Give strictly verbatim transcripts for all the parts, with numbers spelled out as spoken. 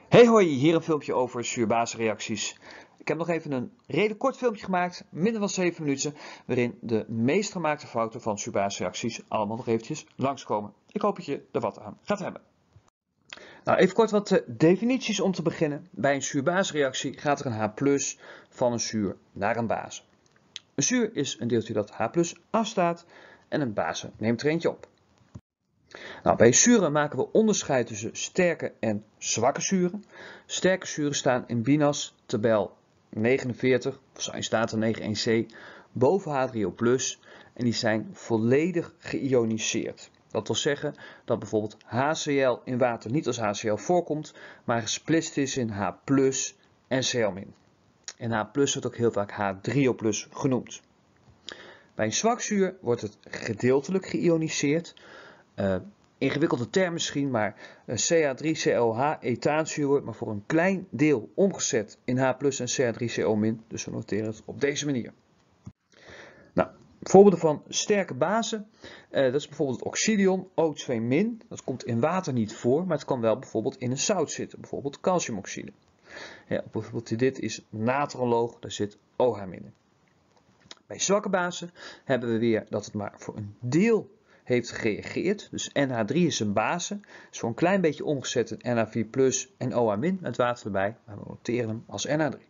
Hey hoi, hier een filmpje over zuur-base-reacties. Ik heb nog even een redelijk kort filmpje gemaakt, minder dan zeven minuten, waarin de meest gemaakte fouten van zuur-base-reacties allemaal nog eventjes langskomen. Ik hoop dat je er wat aan gaat hebben. Nou, even kort wat uh, definities om te beginnen. Bij een zuur-base-reactie gaat er een H plus van een zuur naar een base. Een zuur is een deeltje dat H plus afstaat en een base neemt er eentje op. Nou, bij zuren maken we onderscheid tussen sterke en zwakke zuren. Sterke zuren staan in B I N A S tabel negenenveertig, of Science Data negenendertig C, boven H drie O plus en die zijn volledig geïoniseerd. Dat wil zeggen dat bijvoorbeeld H C l in water niet als H C l voorkomt, maar gesplitst is in H plus en Cl min. En H plus wordt ook heel vaak H drie O plus genoemd. Bij een zwak zuur wordt het gedeeltelijk geïoniseerd. Uh, Ingewikkelde term misschien, maar C H drie C O H, ethaanzuur, wordt maar voor een klein deel omgezet in H plus en C H drie C O min. Dus we noteren het op deze manier. Nou, voorbeelden van sterke bazen, uh, dat is bijvoorbeeld het oxidion O twee min. Dat komt in water niet voor, maar het kan wel bijvoorbeeld in een zout zitten, bijvoorbeeld calciumoxide. Ja, bijvoorbeeld dit is natronloog, daar zit O H min in. Bij zwakke bazen hebben we weer dat het maar voor een deel heeft gereageerd. Dus N H drie is een base. Is voor een klein beetje omgezet in N H vier plus en O H min met water erbij. Maar we noteren hem als N H drie.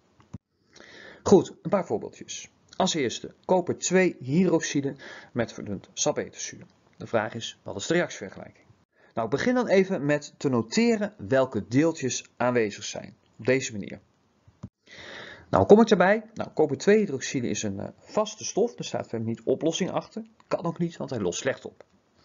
Goed, een paar voorbeeldjes. Als eerste koper twee hydroxide met verdund salpeterzuur. De vraag is, wat is de reactievergelijking? Nou, ik begin dan even met te noteren welke deeltjes aanwezig zijn. Op deze manier. Nou, kom ik erbij? Nou, koper twee hydroxide is een uh, vaste stof. Er staat verder niet oplossing achter. Kan ook niet, want hij lost slecht op.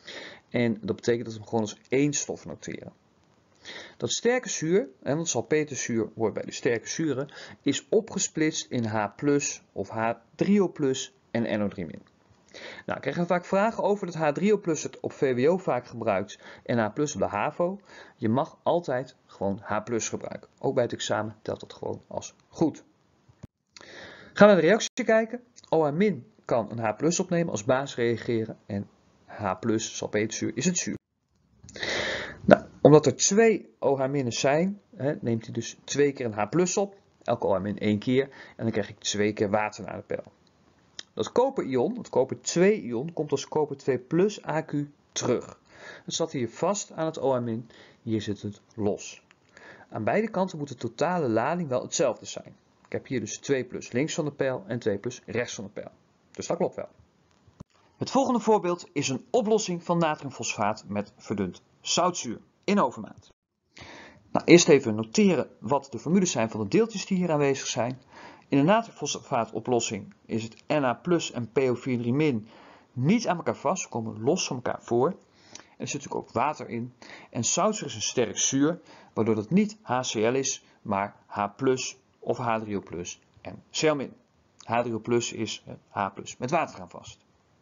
En dat betekent dat we hem gewoon als één stof noteren. Dat sterke zuur, en dat salpeterzuur wordt bij de sterke zuren, is opgesplitst in H plus of H drie O plus en N O drie min. Nou, krijgen we vaak vragen over dat H drie O plus het op V W O vaak gebruikt en H plus op de HAVO. Je mag altijd gewoon H plus gebruiken. Ook bij het examen telt dat gewoon als goed. Gaan we naar de reactie kijken. O H min kan een H plus opnemen als base reageren en H plus salpeterzuur is het zuur. Nou, omdat er twee O H min's zijn, hè, neemt hij dus twee keer een H plus op. Elke O H min één keer en dan krijg ik twee keer water naar de pijl. Dat koperion, het koper twee ion, komt als koper twee plus A Q terug. Het zat hier vast aan het O H min, hier zit het los. Aan beide kanten moet de totale lading wel hetzelfde zijn. Ik heb hier dus twee plus links van de pijl en twee plus rechts van de pijl. Dus dat klopt wel. Het volgende voorbeeld is een oplossing van natriumfosfaat met verdund zoutzuur in overmaat. Nou, eerst even noteren wat de formules zijn van de deeltjes die hier aanwezig zijn. In de natriumfosfaatoplossing is het N A plus en P O vier drie min niet aan elkaar vast, ze komen los van elkaar voor. Er zit natuurlijk ook water in. En zoutzuur is een sterk zuur, waardoor het niet H C l is, maar H plus of H drie O plus en Cl min. H drie O plus is H plus met water aan vast.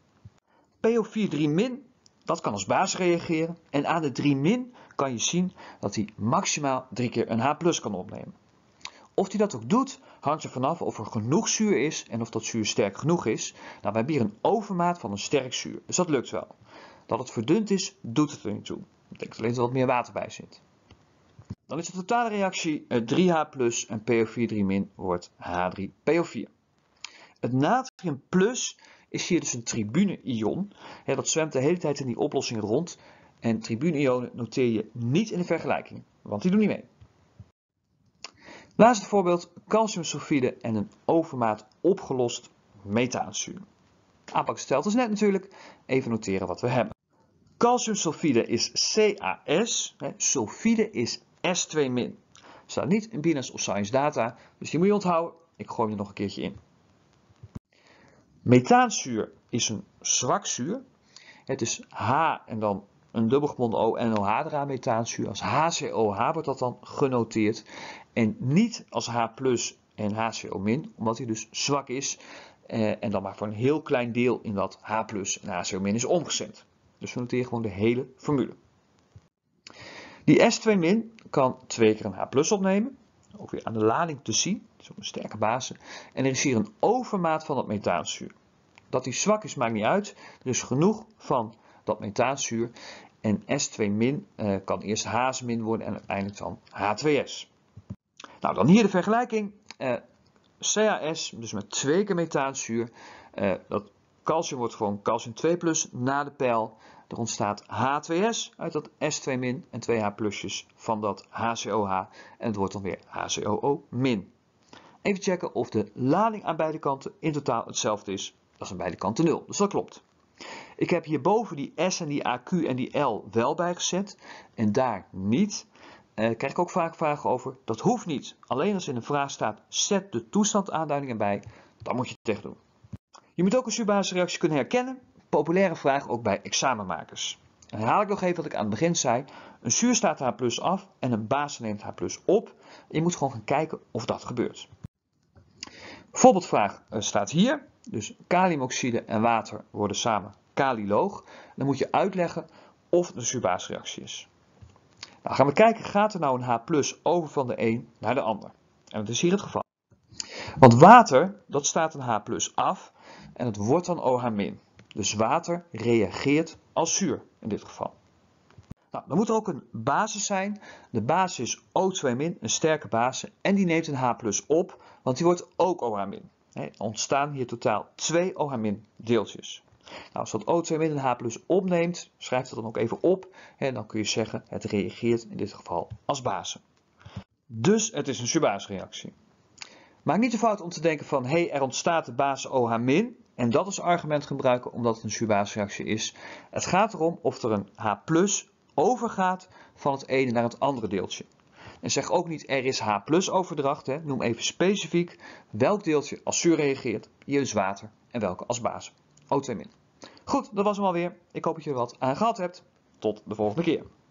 P O vier drie min, dat kan als base reageren. En aan de drie min kan je zien dat hij maximaal drie keer een H plus kan opnemen. Of hij dat ook doet, hangt er vanaf of er genoeg zuur is en of dat zuur sterk genoeg is. Nou, we hebben hier een overmaat van een sterk zuur, dus dat lukt wel. Dat het verdund is, doet het er niet toe. Dat betekent alleen dat er wat meer water bij zit. Dan is de totale reactie drie H plus en P O vier drie min wordt H drie P O vier. Het natrium plus is hier dus een tribune-ion. Ja, dat zwemt de hele tijd in die oplossing rond. En tribune-ionen noteer je niet in de vergelijking, want die doen niet mee. Laatste voorbeeld, calciumsulfide en een overmaat opgelost methaanzuur. Aanpak stelt als net natuurlijk. Even noteren wat we hebben. Calciumsulfide is C A S, hè, sulfide is S twee min. Staat niet in B I N A S of Science Data, dus die moet je onthouden. Ik gooi hem er nog een keertje in. Methaanzuur is een zwak zuur. Het is H en dan een dubbelgebonden O en O H eraan methaanzuur. Als H C O H wordt dat dan genoteerd. En niet als H plus en H C O min, omdat hij dus zwak is. Eh, en dan maar voor een heel klein deel in dat H plus en H C O min is omgezet. Dus we noteren gewoon de hele formule. Die S twee min kan twee keer een H plus opnemen. Ook weer aan de lading te zien. Dat is ook een sterke base. En er is hier een overmaat van dat methaanzuur. Dat die zwak is maakt niet uit. Er is genoeg van dat methaanzuur. En S twee min uh, kan eerst H min worden en uiteindelijk dan H twee S. Nou, dan hier de vergelijking. Uh, C H S, dus met twee keer methaanzuur. Uh, dat calcium wordt gewoon calcium twee plus na de pijl. Er ontstaat H twee S uit dat S twee min en twee H plusjes van dat H C O H. En het wordt dan weer H C O O min. Even checken of de lading aan beide kanten in totaal hetzelfde is. Dat is aan beide kanten nul, dus dat klopt. Ik heb hierboven die S en die A Q en die L wel bijgezet en daar niet. Uh, krijg ik ook vaak vragen over. Dat hoeft niet. Alleen als in een vraag staat, zet de toestandaanduiding erbij, dan moet je het echt doen. Je moet ook een zuurbasische reactie kunnen herkennen. Populaire vraag ook bij examenmakers. Dan herhaal ik nog even wat ik aan het begin zei. Een zuur staat H plus af en een base neemt H plus op. Je moet gewoon gaan kijken of dat gebeurt. Voorbeeldvraag staat hier. Dus kaliumoxide en water worden samen kaliloog. Dan moet je uitleggen of het een zuurbasische reactie is. Nou gaan we kijken, gaat er nou een H plus over van de een naar de ander? En dat is hier het geval. Want water, dat staat een H plus af en het wordt dan O H min. Dus water reageert als zuur in dit geval. Nou, dan moet er ook een basis zijn. De basis is O twee min, een sterke base. En die neemt een H plus op, want die wordt ook O H min. Er ontstaan hier totaal twee O H min deeltjes. Nou, als dat O twee min een H plus opneemt, schrijf dat dan ook even op. En dan kun je zeggen, het reageert in dit geval als base. Dus het is een zuurbasische reactie. Maak niet de fout om te denken van, hé, hey, er ontstaat de base O H min. En dat als argument gebruiken omdat het een zuurbasische reactie is. Het gaat erom of er een H plus overgaat van het ene naar het andere deeltje. En zeg ook niet er is H plus overdracht. Hè. Noem even specifiek welk deeltje als zuur reageert. Hier is water en welke als base. O twee min. Goed, dat was hem alweer. Ik hoop dat je er wat aan gehad hebt. Tot de volgende keer.